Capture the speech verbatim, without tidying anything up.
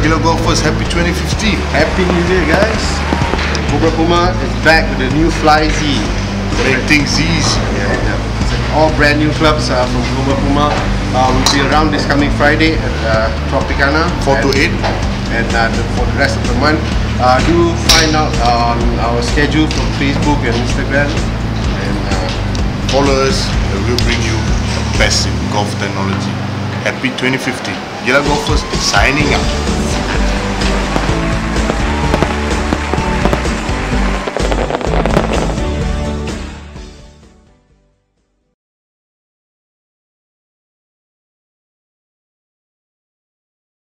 Gila Golfers, happy twenty fifteen. Happy New Year, guys. Cobra Puma is back with the new Fly Z. Make things easy. Yeah, yeah. All brand new clubs uh, from Cobra Puma. Uh, will be around this coming Friday at uh, Tropicana. four to eight. And uh, the, for the rest of the month, uh, do find out on our schedule from Facebook and Instagram. And uh, follow us, and we'll bring you the best in golf technology. Happy twenty fifteen. Gila Golfers signing out.